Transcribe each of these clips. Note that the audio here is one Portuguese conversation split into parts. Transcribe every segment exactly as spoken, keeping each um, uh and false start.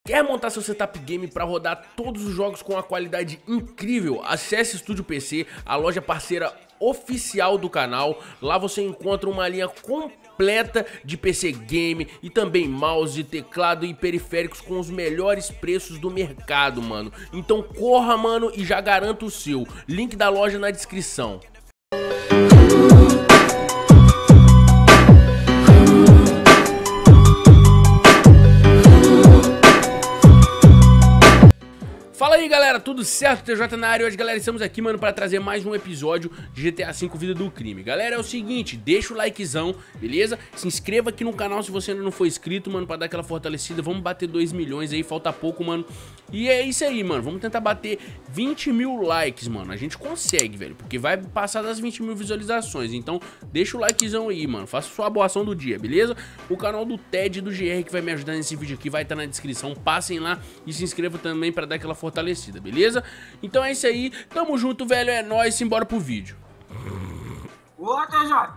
Quer montar seu setup game para rodar todos os jogos com uma qualidade incrível? Acesse Estúdio P C, a loja parceira oficial do canal. Lá você encontra uma linha completa de P C game e também mouse, teclado e periféricos com os melhores preços do mercado, mano. Então corra, mano, e já garanta o seu. Link da loja na descrição. Fala aí, galera, tudo certo? T J na área. Hoje, galera, estamos aqui, mano, para trazer mais um episódio de G T A cinco Vida do Crime. Galera, é o seguinte, deixa o likezão, beleza? Se inscreva aqui no canal se você ainda não for inscrito, mano, para dar aquela fortalecida. Vamos bater dois milhões aí, falta pouco, mano. E é isso aí, mano, vamos tentar bater vinte mil likes, mano. A gente consegue, velho, porque vai passar das vinte mil visualizações. Então, deixa o likezão aí, mano, faça sua boa ação do dia, beleza? O canal do Ted e do G R que vai me ajudar nesse vídeo aqui vai estar na descrição. Passem lá e se inscrevam também para dar aquela fortalecida. fortalecida, beleza? Então é isso aí, tamo junto, velho, é nóis, simbora pro vídeo. Ô, T J!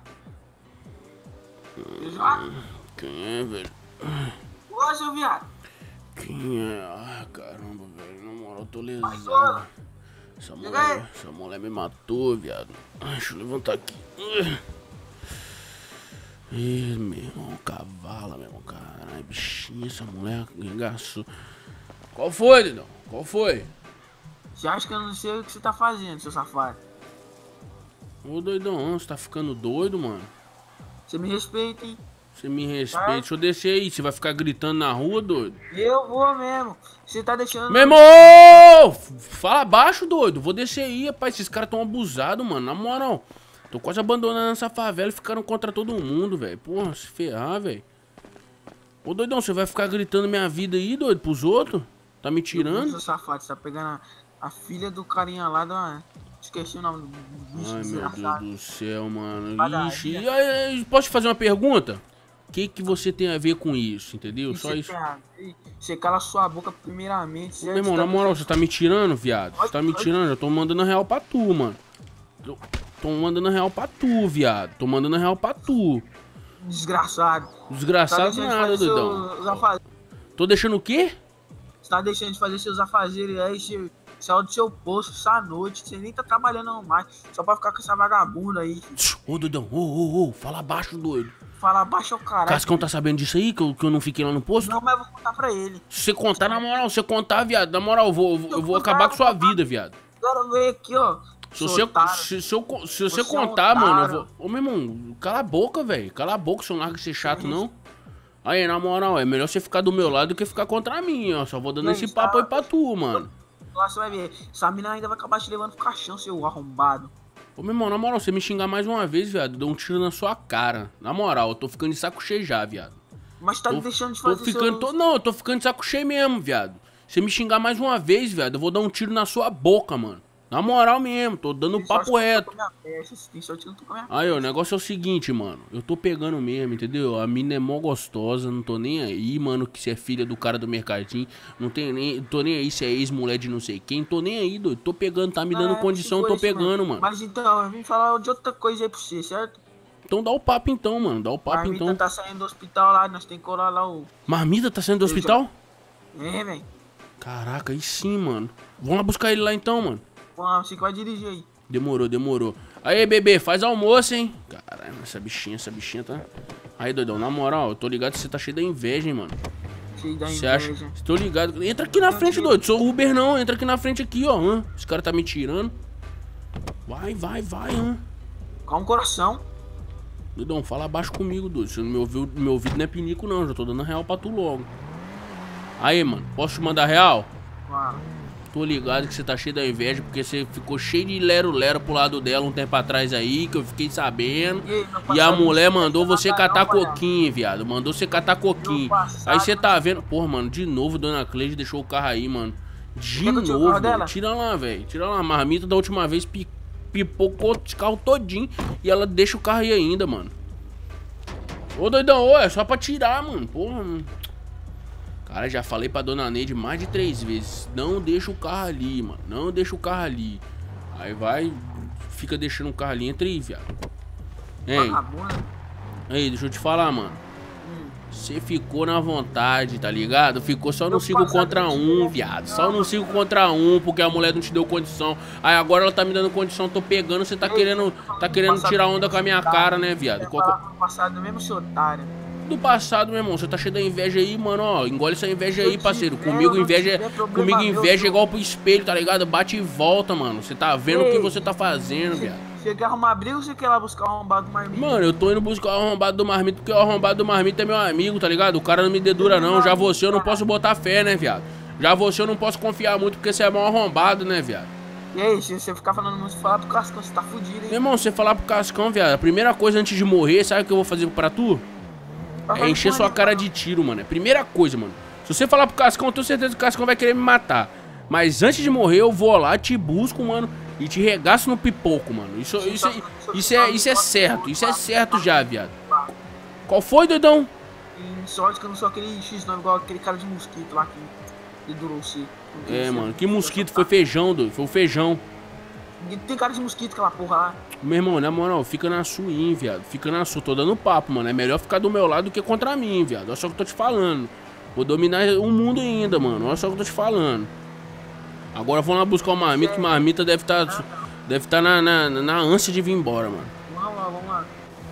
T J? Quem é, velho? Ô, seu viado! Quem é? Ah, caramba, velho, na moral, eu tô lesado. Essa mulher, essa mulher me matou, viado. Ai, deixa eu levantar aqui. Ih, meu irmão, cavala, meu irmão, caralho, bichinha, essa mulher engaçou. Qual foi, Didão? Qual foi? Você acha que eu não sei o que você tá fazendo, seu safado? Ô, doidão, você tá ficando doido, mano? Você me respeita, hein? Você me respeita. Deixa eu descer aí. Você vai ficar gritando na rua, doido? Eu vou mesmo. Você tá deixando... Meu irmão! Fala baixo, doido. Vou descer aí, rapaz. Esses caras tão abusados, mano. Na moral. Tô quase abandonando essa favela e ficaram contra todo mundo, velho. Porra, se ferrar, velho. Ô, doidão, você vai ficar gritando minha vida aí, doido, pros outros? Tá me tirando? Seu safado, você tá pegando a, a filha do carinha lá da... Esqueci o nome do bicho. Ai, meu Deus do céu, mano. Padaria. Ixi, e aí, posso te fazer uma pergunta? O que que você tem a ver com isso, entendeu? Só isso. Você cala sua boca primeiramente. Ô, meu irmão, na moral, você tá me tirando, viado? Você tá me tirando? Eu tô mandando a real pra tu, mano. Tô, tô mandando a real pra tu, viado. Tô mandando a real pra tu. Desgraçado. Desgraçado tá nada, doidão. Seus... Tô deixando o quê? Você tá deixando de fazer seus afazeres aí, você saiu do seu posto essa noite, você nem tá trabalhando mais, só pra ficar com essa vagabunda aí. Ô, doidão, ô, ô, ô, fala baixo, doido. Fala baixo é o caralho. Cascão tá sabendo disso aí, que eu, que eu não fiquei lá no posto? Não, mas eu vou contar pra ele. Se você contar, na moral, se você contar, viado, na moral, eu vou, eu vou, eu vou acabar com sua vida, viado. Agora vem aqui, ó. Se você, se, se, eu, se você, você contar, é um mano, eu vou... Ô, meu irmão, cala a boca, velho. Cala a boca, você não larga de ser chato, Sim. não. Aí, na moral, é melhor você ficar do meu lado do que ficar contra mim, ó. Só vou dando esse papo tá... aí pra tu, mano. Lá você vai ver. Essa mina ainda vai acabar te levando pro caixão, seu arrombado. Ô, meu irmão, na moral, você me xingar mais uma vez, viado, eu dou um tiro na sua cara. Na moral, eu tô ficando de saco cheio já, viado. Mas tá tô, deixando de fazer tô ficando, seu... tô, Não, eu tô ficando de saco cheio mesmo, viado. Você me xingar mais uma vez, viado, eu vou dar um tiro na sua boca, mano. Na moral mesmo, tô dando papo reto. Aí, ó, o negócio é o seguinte, mano. Eu tô pegando mesmo, entendeu? A mina é mó gostosa, não tô nem aí, mano, que você é filha do cara do mercadinho. Não tem nem, tô nem aí se é ex-mulher de não sei quem. Tô nem aí, doido. Tô pegando, tá me dando é, condição, tô pegando, mano. Mas então, eu vim falar de outra coisa aí pra você, certo? Então dá o papo então, mano. Dá o papo Marmita então. tá saindo do hospital lá, nós tem que colar lá o... Marmita tá saindo do hospital? Já... É, velho. Caraca, aí sim, mano. Vamos lá buscar ele lá então, mano. Você que vai dirigir aí. Demorou, demorou. Aí, bebê, faz almoço, hein? Caralho, essa bichinha, essa bichinha tá... Aí, doidão, na moral, eu tô ligado que você tá cheio da inveja, hein, mano. Cheio da Você inveja. acha? Tô ligado. Entra aqui na frente, cheio. doido. Sou Uber não, entra aqui na frente aqui, ó. Hum. Esse cara tá me tirando. Vai, vai, vai, hum. Calma o coração. Doidão, fala abaixo comigo, doido. Você não me ouviu, meu ouvido não é pinico, não. Já tô dando a real pra tu logo. Aí, mano, posso te mandar real? Claro. Tô ligado que você tá cheio da inveja, porque você ficou cheio de lero-lero pro lado dela um tempo atrás aí, que eu fiquei sabendo. E, e a mulher mandou você catar coquinho, viado. Mandou você catar coquinho. Aí você tá vendo... Porra, mano, de novo, dona Cleide deixou o carro aí, mano. De novo, mano. Tira lá, velho. Tira lá. A marmita da última vez pipocou o carro todinho. E ela deixa o carro aí ainda, mano. Ô, doidão, ô, é só pra tirar, mano. Porra, mano. Cara, já falei pra dona Neide mais de três vezes. Não deixa o carro ali, mano. Não deixa o carro ali. Aí vai, fica deixando o carro ali. Entra aí, viado. Hein? Aí, deixa eu te falar, mano. Você ficou na vontade, tá ligado? Ficou só no Eu cinco passado contra eu um, tive- viado. Só no cinco contra um, porque a mulher não te deu condição. Aí agora ela tá me dando condição, tô pegando, você tá querendo, tá querendo tirar onda com a minha cara, né, viado? Eu Qual- falar no passado mesmo, seu otário. Do passado, meu irmão, você tá cheio da inveja aí, mano, ó. Engole essa inveja aí, Eu parceiro. tiver, Comigo eu não inveja, tiver, problema comigo meu, inveja é seu- igual pro espelho, tá ligado? Bate e volta, mano. Você tá vendo o que Ei. você tá fazendo, viado. Você quer arrumar briga ou você quer ir lá buscar o arrombado do marmita? Mano, eu tô indo buscar o arrombado do Marmito, porque o arrombado do Marmito é meu amigo, tá ligado? O cara não me dedura, não. Já você eu não posso botar fé, né, viado? Já você eu não posso confiar muito, porque você é mal arrombado, né, viado? E aí, se você ficar falando muito, falar pro Cascão, você tá fudido, Meu hein? irmão, você falar pro Cascão, viado, a primeira coisa antes de morrer, sabe o que eu vou fazer pra tu? É encher sua cara de tiro, mano. É a primeira coisa, mano. Se você falar pro Cascão, eu tenho certeza que o Cascão vai querer me matar. Mas antes de morrer, eu vou lá, te busco, mano, e te regaço no pipoco, mano. Isso, isso, isso, é, isso é certo. Isso é certo já, viado. Qual foi, doidão? E sorte que eu não sou aquele X nove igual aquele cara de mosquito lá que dedurou você. É, mano. Que mosquito? Foi feijão, doido. Foi o feijão. Tem cara de mosquito aquela porra lá. Meu irmão, na moral, fica na sua, hein, viado. Fica na sua. Tô dando papo, mano. É melhor ficar do meu lado do que contra mim, viado. Olha só o que eu tô te falando. Vou dominar o mundo ainda, mano. Olha só o que eu tô te falando. Agora vamos lá buscar o Marmita, que Marmita deve estar tá, deve tá na, na, na ânsia de vir embora, mano. Vamos lá, vamos lá.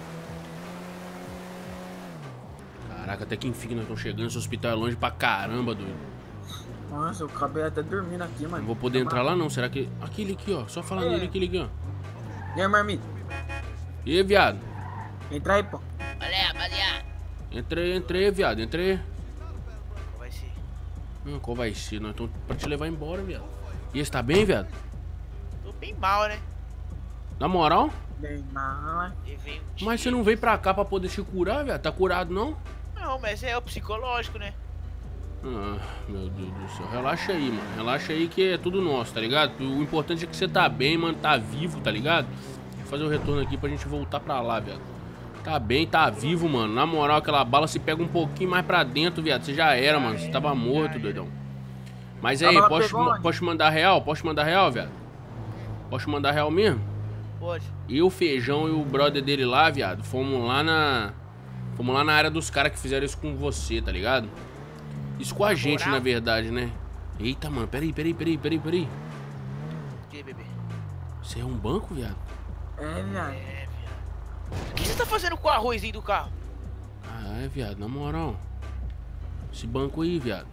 Caraca, até que enfim nós estamos chegando. Esse hospital é longe pra caramba, doido. Nossa, eu acabei até dormindo aqui, mano. Não vou poder entrar lá não. Será que... Aquele aqui, ó. Só falar nele, aquele aqui, ó. E aí, marmita? E aí, viado? Entra aí, pô. Olha, rapaziada. Entrei, entrei, viado. Entrei. Qual vai ser? Hum, qual vai ser? Nós estamos pra te levar embora, viado. E você tá bem, viado? Tô bem mal, né? Na moral? Bem, não, Eu venho Mas você não veio pra cá pra poder se curar, viado? Tá curado, não? Não, mas é o psicológico, né? Ah, meu Deus do céu. Relaxa aí, mano. Relaxa aí que é tudo nosso, tá ligado? O importante é que você tá bem, mano. Tá vivo, tá ligado? Deixa eu fazer o retorno aqui pra gente voltar pra lá, viado. Tá bem, tá vivo, mano. Na moral, aquela bala se pega um pouquinho mais pra dentro, viado. Você já era, mano. Você tava morto, doidão. Mas aí, bala posso, pegou onde? posso mandar real? Posso mandar real, viado? Posso mandar real mesmo? Pode. Eu, Feijão e o brother dele lá, viado, fomos lá na... Fomos lá na área dos caras que fizeram isso com você, tá ligado? Isso com a gente, na verdade, né? Eita, mano, peraí, peraí, peraí, peraí, peraí. O que, bebê? Você é um banco, viado? É, viado. É, viado. O que você tá fazendo com o arrozinho do carro? Ah, é, viado, na moral. Esse banco aí, viado.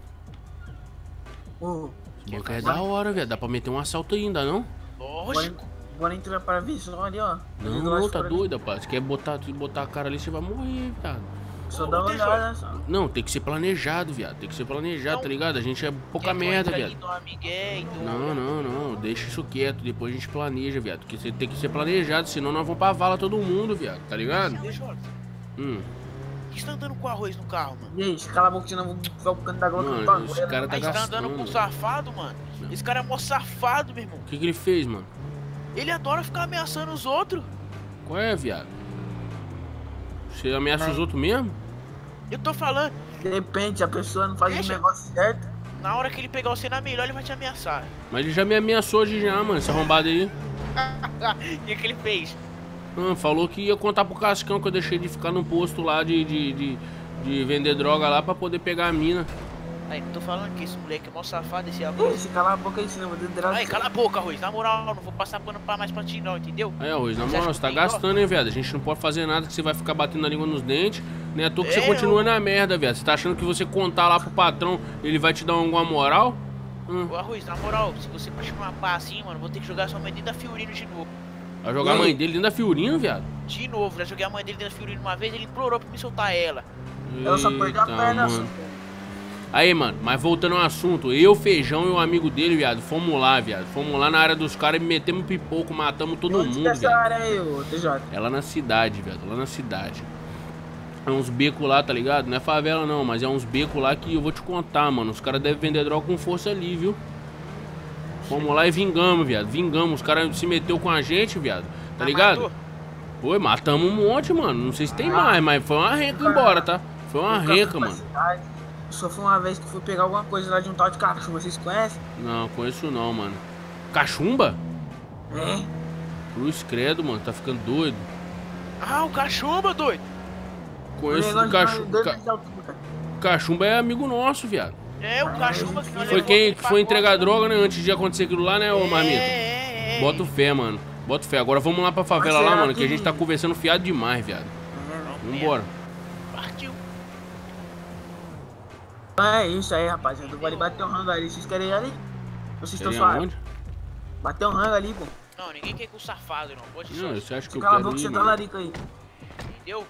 Ô, Esse banco é da hora, viado. Dá pra meter um assalto ainda, não? bora, Lógico. bora entrar para a visão ali, ó. Não, Ali do lado não, de tá fora ali. doido, rapaz. Se quer botar, botar a cara ali, você vai morrer, viado. Só Ô, dá uma deixa eu- olhada só. Não, tem que ser planejado, viado. Tem que ser planejado, Não. tá ligado? A gente é pouca Quer que eu merda, entre viado. ali, dou uma migué e dou- Não, não, não. Deixa isso quieto. Depois a gente planeja, viado. Porque você tem que ser planejado, senão nós vamos pra vala todo mundo, viado. Tá ligado? Deixa eu... Hum. Por que você tá andando com arroz no carro, mano? E aí, cala a boca, senão eu vou pro canto da globo. Mano, que eu tô esse agora. cara tá Aí você tá andando com um gastando. safado, mano. Esse cara é mó safado, meu irmão. O que que ele fez, mano? Ele adora ficar ameaçando os outros. Qual é, viado? Você ameaça os outros mesmo? Eu tô falando, De repente, a pessoa não faz o Deixa. negócio certo. na hora que ele pegar você na melhor, ele vai te ameaçar. Mas ele já me ameaçou hoje já, mano. Esse arrombado aí. E o que ele fez? Ah, falou que ia contar pro Cascão que eu deixei de ficar no posto lá de, de, de, de vender droga lá pra poder pegar a mina. Aí, tô falando que esse moleque é mó safado, esse Ei, arroz. se cala a boca aí, senão eu vou dedrar. Aí, cala a boca, arroz. Na moral, não vou passar pano pra mais pra ti, não, entendeu? Aí, Arroz, na Você moral, acha você tá que tem dó? gastando, hein, viado? A gente não pode fazer nada que você vai ficar batendo a língua nos dentes. Nem à toa que você É, continua eu- na merda, viado. Você tá achando que você contar lá pro patrão, ele vai te dar alguma moral? Hum, Ô, arroz, na moral, se você continuar pá assim, mano, vou ter que jogar sua mãe dentro da Fiorino de novo. vai jogar a E aí? mãe dele dentro da Fiorino, viado? De novo, já joguei a mãe dele dentro da Fiorino uma vez, ele implorou pra me soltar ela. Ela só perdeu a Eita, perna. mano. só. Aí, mano, mas voltando ao assunto, eu, Feijão e o amigo dele, viado, fomos lá, viado. Fomos lá na área dos caras e metemos pipoco, matamos todo Onde que mundo, é essa viado. área aí, ô T J? É lá na cidade, viado, lá na cidade. É uns becos lá, tá ligado? Não é favela não, mas é uns becos lá que eu vou te contar, mano. Os caras devem vender droga com força ali, viu? Fomos lá e vingamos, viado. Vingamos, os caras se meteu com a gente, viado. Tá Ah, ligado? matou? Foi, matamos um monte, mano. Não sei se tem mais, mas foi uma renca embora, tá? Foi uma Nunca fui renca, pra mano. cidade. Só foi uma vez que fui pegar alguma coisa lá de um tal de cachorro, vocês conhecem? Não, conheço não, mano. Cachumba? É. Cruz credo, mano. Tá ficando doido. Ah, o cachumba, doido. conheço o cachumba. Ca... Cachumba é amigo nosso, viado. É, o cachumba que nós Foi quem que foi entregar droga, né? Antes de acontecer aquilo lá, né, ô Marmita? É, é, é. Bota o fé, mano. Bota fé. Agora vamos lá pra favela lá, mano, que a gente tá conversando fiado demais, viado. Vambora. Partiu. É isso aí, rapaziada. Vale bater um rango ali. Vocês querem ir ali? Vocês estão suaves? Bater um rango ali, pô. Não, ninguém quer com o safado, não. Pode Não, você acha que eu Cala a quero boca, ir, você tá mano? larica aí. Entendeu?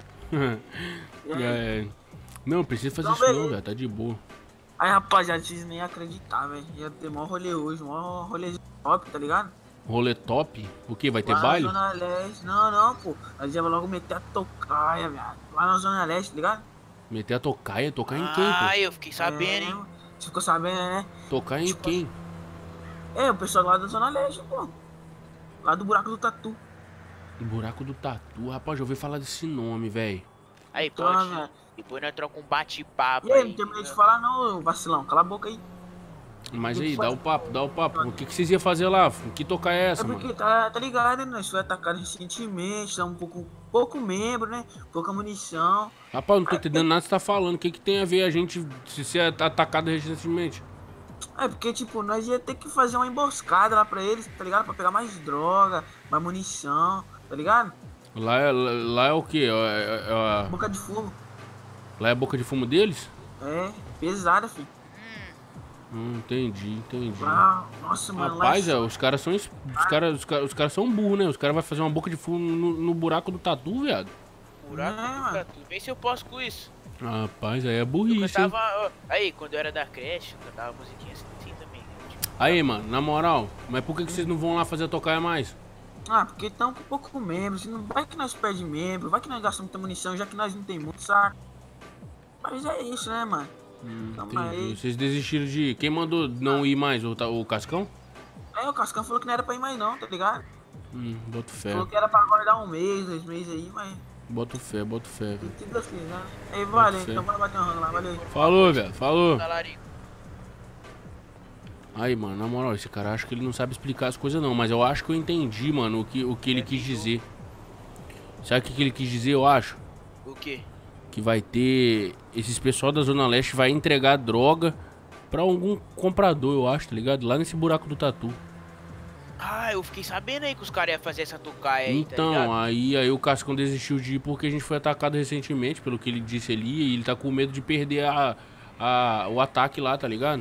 É. Não, precisa fazer Então, isso não, beleza. velho. Tá de boa. Aí, rapaziada, vocês nem acreditar, velho. Ia ter maior rolê hoje, maior rolê top, tá ligado? Rolê top? O que? Vai ter Lá baile? na Zona Leste. Não, não, pô. Nós ia logo meter a tocaia, viado. Lá na Zona Leste, tá ligado? Meter a tocaia? Tocar em quem, Ah, pô? eu fiquei sabendo, hein? É, você ficou sabendo, né? Tocar em quem? É, o pessoal lá da Zona Leste, pô. Lá do buraco do Tatu. Buraco do Tatu. Rapaz, já ouvi falar desse nome, velho. Aí, Então, pode. né? Depois nós trocamos um bate-papo E aí, aí. não terminei de falar não, vacilão. Cala a boca aí. Mas Que aí, que dá faz? o papo, dá o papo. O que, que vocês iam fazer lá? Que tocar é É essa, porque, mano? tá, tá ligado, né? Nós foi atacado recentemente, tá um pouco, pouco membro, né? Pouca munição. Rapaz, não tô entendendo nada que você tá falando. O que, que tem a ver a gente se ser atacado recentemente? É porque, tipo, nós ia ter que fazer uma emboscada lá pra eles, tá ligado? Pra pegar mais droga, mais munição, tá ligado? Lá é, lá, lá é o quê? É, é, é, Boca de fumo. lá é a boca de fumo deles? É, pesada, filho. Hum, entendi, entendi. Lá, nossa, mano, Rapaz, lá é, os caras são es- os caras os caras, os caras são burros, né? Os caras vão fazer uma boca de fumo no, no buraco do Tatu, viado. Buraco Não, do mano. Tatu. Vê se eu posso com isso. Rapaz, aí é Eu burrice, hein? cantava. ó, Aí, quando eu era da creche, eu cantava musiquinha assim, assim também. né? Tipo, Aí, mano, na moral, mas por que, que vocês não vão lá fazer a tocaia mais? Ah, porque tão com pouco membro, se não vai que nós perde membro, vai que nós gastamos muita munição, já que nós não tem muito, saco. Mas é isso, né, mano? Hum, Calma entendi. aí. Vocês desistiram de... Quem mandou não ir mais? O, ta- o Cascão? Aí o Cascão falou que não era pra ir mais não, tá ligado? Hum, boto fé. Falou que era pra aguardar um mês, dois meses aí, mas... Boto fé, boto fé, velho. Se Deus quiser, né? Aí, valeu, fé. então bora bater um rango lá, valeu. Falou, velho, falou. talarico. Aí, mano, na moral, esse cara acho que ele não sabe explicar as coisas não, mas eu acho que eu entendi, mano, o que, o que ele quis dizer. Sabe o que, que ele quis dizer, eu acho? O quê? Que vai ter... Esses pessoal da Zona Leste vai entregar droga pra algum comprador, eu acho, tá ligado? Lá nesse buraco do Tatu. Ah, eu fiquei sabendo aí que os caras iam fazer essa tocaia aí, tá Então, ligado? aí, aí o Cascão desistiu de ir porque a gente foi atacado recentemente, pelo que ele disse ali, e ele tá com medo de perder a, a, o ataque lá, tá ligado?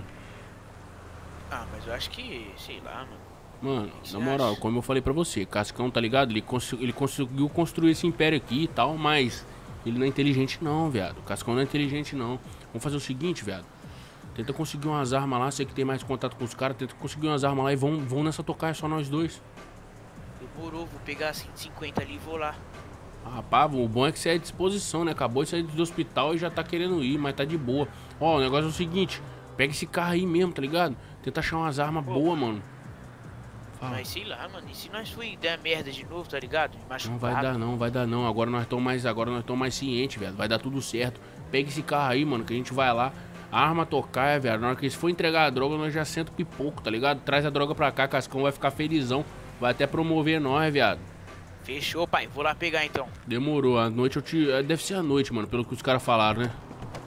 Ah, mas eu acho que, sei lá, mano. Mano, que na você moral, acha? como eu falei pra você, Cascão, tá ligado? Ele, cons ele conseguiu construir esse império aqui e tal, mas ele não é inteligente não, viado. O Cascão não é inteligente não. Vamos fazer o seguinte, viado. Tenta conseguir umas armas lá, você que tem mais contato com os caras, tenta conseguir umas armas lá e vão, vão nessa tocar, é só nós dois. Demorou, vou pegar cento e cinquenta ali e vou lá. Ah, rapaz, o bom é que você é à disposição, né? Acabou de sair do hospital e já tá querendo ir, mas tá de boa. Ó, o negócio é o seguinte, pega esse carro aí mesmo, tá ligado? Tenta achar umas armas boas, mano. Fala. Mas sei lá, mano, e se nós foi der merda de novo, tá ligado? Machucado. Não vai dar não, vai dar não. Agora nós estamos mais, agora nós estamos mais cientes, velho. Vai dar tudo certo. Pega esse carro aí, mano, que a gente vai lá. Arma tocar, velho. Na hora que eles for entregar a droga, nós já senta o pipoco, tá ligado? Traz a droga pra cá, Cascão vai ficar felizão. Vai até promover nós, viado. Fechou, pai. Vou lá pegar então. Demorou. A noite eu te... Deve ser a noite, mano, pelo que os caras falaram, né?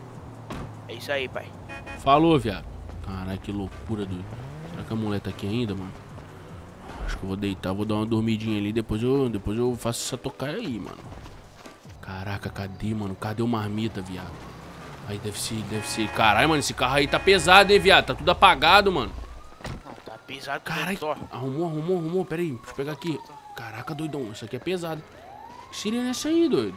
É isso aí, pai. Falou, viado. Caralho, que loucura, doido. Será que a mulher tá aqui ainda, mano? Acho que eu vou deitar, vou dar uma dormidinha ali. Depois eu, depois eu faço essa tocaia aí, mano. Caraca, cadê, mano? Cadê o Marmita, viado? Aí deve ser, deve ser. Caralho, mano, esse carro aí tá pesado, hein, viado? Tá tudo apagado, mano. Não, tá pesado que Caralho, só. arrumou, arrumou, arrumou. Pera aí, deixa eu pegar aqui. Caraca, doidão, isso aqui é pesado. Que sirene é essa aí, doido?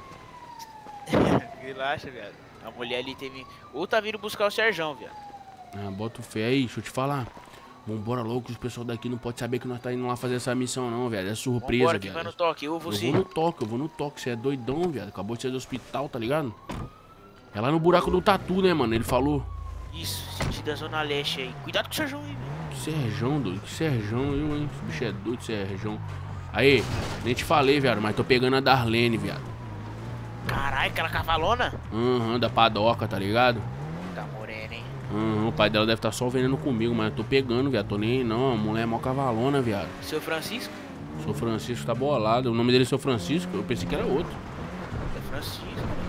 Relaxa, viado. A mulher ali teve... Ou tá vindo buscar o Serjão, viado. Ah, bota o fé aí, deixa eu te falar. Vambora logo, que os pessoal daqui não pode saber que nós tá indo lá fazer essa missão não, velho. É surpresa, Vambora, quem viado. vai no toque? Eu ou Eu você? vou no toque, eu vou no toque. Você é doidão, viado. Acabou de sair do hospital, tá ligado? É lá no buraco do Tatu, né, mano? Ele falou. Isso, sentido da Zona Leste aí. Cuidado com o Serjão aí, velho. Que Serjão, doido. Que Serjão, eu, hein? Esse bicho é doido, Serjão. Aí, nem te falei, viado, mas tô pegando a Darlene, viado. Caralho, aquela cavalona? Aham, uhum, da padoca, tá ligado? Tá morena, hein? Aham, uhum, o pai dela deve estar só veneno comigo, mas eu tô pegando, viado. Tô nem aí, não. A mulher é mó cavalona, viado. Seu Francisco? Sou Francisco, tá bolado. O nome dele é Seu Francisco. Eu pensei que era outro. É Francisco.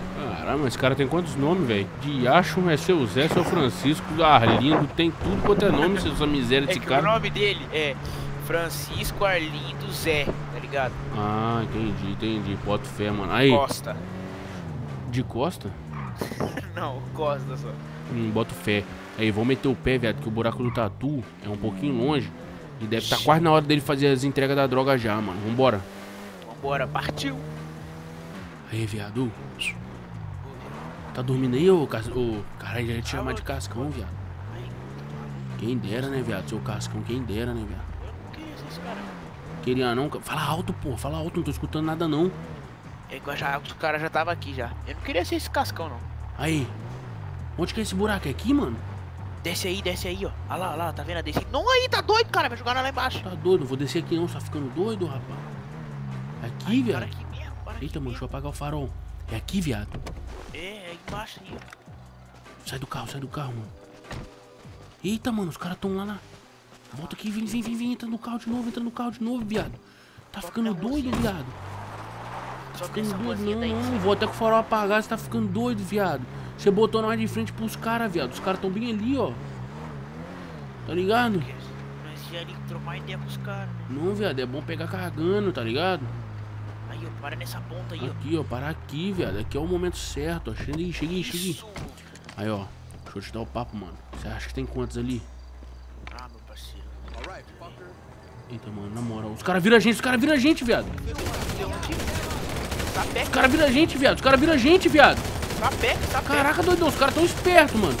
Caramba, esse cara tem quantos nomes, velho? Diacho, é seu Zé, seu Francisco, Arlindo, tem tudo quanto é nome, essa miséria desse É que cara. o nome dele é Francisco Arlindo Zé, tá ligado? Ah, entendi, entendi. Boto fé, mano. Aí, Costa. de costa? Não, Costa só. Hum, boto fé. Aí, vou meter o pé, viado, que o buraco do Tatu é um pouquinho longe. E deve estar tá quase na hora dele fazer as entregas da droga já, mano. Vambora. Vambora, partiu. Aí, viado. Tá dormindo aí, ô, cas... ô caralho, já ia te chamar de Cascão, viado. Quem dera, né, viado? Seu Cascão, quem dera, né, viado? Eu não queria ser esse cara. Queria não? Fala alto, pô. Fala alto, não tô escutando nada, não. É que já, os caras já tava aqui já. Eu não queria ser esse cascão, não. Aí. Onde que é esse buraco? É aqui, mano? Desce aí, desce aí, ó. Olha lá, olha lá, tá vendo a descida? Não, aí, tá doido, cara. Vai jogar lá embaixo. Tá doido, não vou descer aqui não. Você tá ficando doido, rapaz. Aqui, Ai, viado. para aqui mesmo, para aqui Eita, mano, mesmo. deixa eu apagar o farol. É aqui, viado. É, é aí embaixo aí, ó. Sai do carro, sai do carro, mano. Eita, mano, os caras tão lá na... Volta aqui, vem, vem, vem, vem. Entra no carro de novo, entra no carro de novo, viado. Tá Sobe ficando na doido, mocinha. viado. Só Ficando essa doido, mocinha não, daí. não. Vou até com o farol apagado, você tá ficando doido, viado. Você botou nós de frente pros caras, viado. Os caras tão bem ali, ó. Tá ligado? Nós ia ali trocar ideia com os caras, né? Não, viado, é bom pegar carregando, tá ligado? Aí, ó, para nessa ponta aí, ó. Aqui, ó, parar aqui, viado. Aqui é o momento certo, ó. Chega aí, chega aí, chega aí. Isso. Aí, ó. Deixa eu te dar o papo, mano. Você acha que tem quantos ali? Ah, meu parceiro. Eita, mano, na moral. Os caras viram a gente, os caras viram a gente, viado. Deu um tiro. Tá Os perto, caras viram a gente, viado. Os caras viram a gente, viado. tá perto, tá perto. Caraca, doidão. Os caras tão espertos, mano.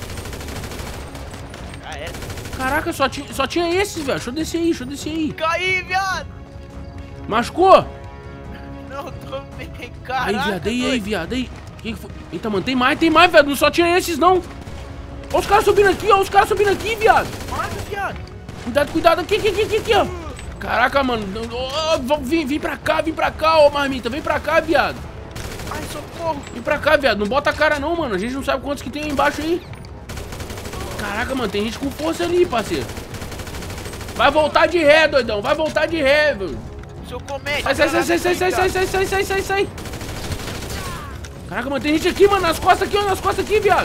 Já era. Caraca, só tinha, só tinha esses, velho. Deixa eu descer aí, deixa eu descer aí. Caí, viado. Machucou? Não, tô bem, Aí, caraca. viado, aí, aí, doido. viado, aí. Que que foi? Eita, mano, tem mais, tem mais, viado. Não só tinha esses, não. Ó os caras subindo aqui, ó. Os caras subindo aqui, viado. Mano, viado. Cuidado, cuidado. Aqui, aqui, aqui, aqui, aqui, ó. Caraca, mano. Ó, ó, vem, vem pra cá, vem pra cá, ô marmita. Vem pra cá, viado. Ai, socorro. Vem pra cá, viado. Não bota a cara, não, mano. A gente não sabe quantos que tem aí embaixo aí. Caraca, mano. Tem gente com força ali, parceiro. Vai voltar de ré, doidão. Vai voltar de ré, velho. Seu comédia. Sai, sai, sai, sai, sai, sai, sai, sai, sai, sai, sai, sai. Caraca, mano. Tem gente aqui, mano. Nas costas aqui, ó. Nas costas aqui, viado.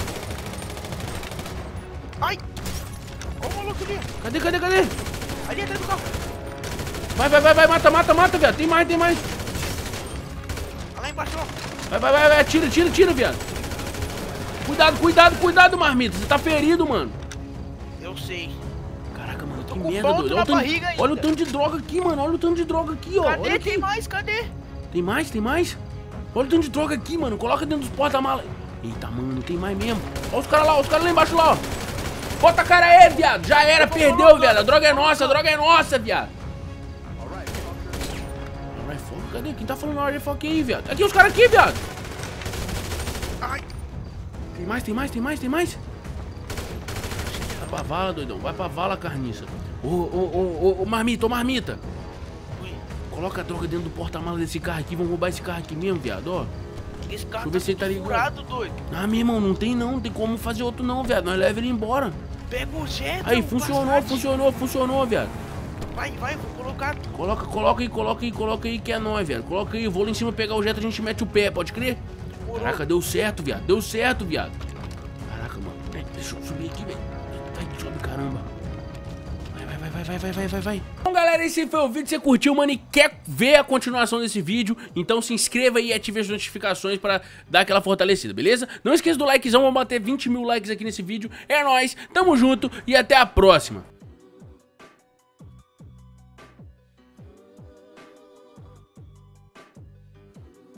Ai. Ó o maluco ali. Cadê, cadê, cadê? Ali atrás do carro. Vai, vai, vai, vai. Mata, mata, mata, viado. Tem mais, tem mais. Olha lá embaixo, ó. Vai, vai, vai, vai. Tira, tira, tira, viado. Cuidado, cuidado, cuidado, marmita. Você tá ferido, mano. Eu sei. Caraca, mano. tô Que com merda, ponto doido. na Olha o tanto- barriga ainda. olha o tanto de droga aqui, mano. Olha o tanto de droga aqui, ó. Cadê? Olha Tem aqui. mais? Cadê? Tem mais? Tem mais? Olha o tanto de droga aqui, mano. Coloca dentro dos porta-malas. Eita, mano, tem mais mesmo. Olha os caras lá, os caras lá embaixo lá, ó. Bota a cara aí, viado. Já era, perdeu, viado. A droga é nossa, a droga é nossa, viado. Alright, foco, cadê? Quem tá falando alright, foco aí, viado? Aqui os caras aqui, viado. Ai. Tem mais, tem mais, tem mais, tem mais. Vai pra vala, doidão. Vai pra vala, carniça. Ô, ô, ô, ô, ô, marmita, ô, marmita. Ui. Coloca a droga dentro do porta-malas desse carro aqui. Vamos roubar esse carro aqui mesmo, viado, ó. Esse Deixa carro eu ver se ele tá ligado. furado, doido. Ah, meu irmão, não tem não. Não tem como fazer outro não, viado. Nós leva ele embora. Pega o jet. Aí, o funcionou, Passat. funcionou, funcionou, viado. Vai, vai, vou colocar. Coloca, coloca aí, coloca aí, coloca aí que é nóis, velho. Coloca aí, eu vou lá em cima pegar o jeito, a gente mete o pé, pode crer? Caraca, deu certo, viado. Deu certo, viado. Caraca, mano. É, deixa eu subir aqui, velho. Vai, sobe, caramba. Vai, vai, vai, vai, vai, vai, vai, vai, vai. Bom, galera, esse foi o vídeo. Você curtiu, mano, e quer ver a continuação desse vídeo? Então se inscreva aí e ative as notificações pra dar aquela fortalecida, beleza? Não esqueça do likezão, vamos bater vinte mil likes aqui nesse vídeo. É nóis, tamo junto e até a próxima.